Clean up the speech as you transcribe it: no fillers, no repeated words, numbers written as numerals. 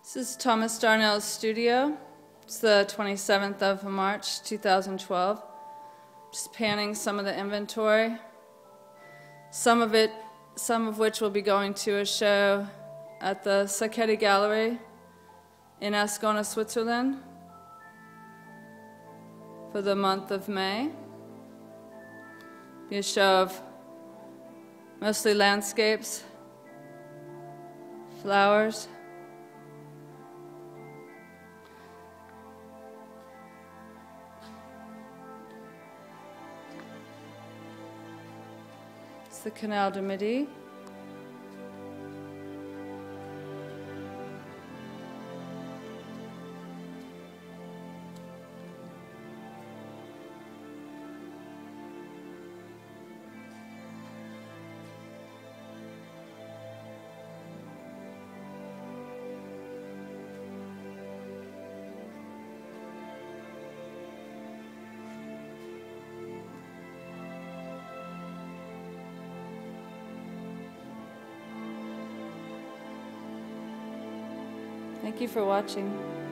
This is Thomas Darnell's studio. It's the 27th of March, 2012. Just panning some of the inventory. Some of which will be going to a show at the Sacchetti Gallery in Ascona, Switzerland for the month of May. Be a show of mostly landscapes, flowers. It's the Canal du Midi. Thank you for watching.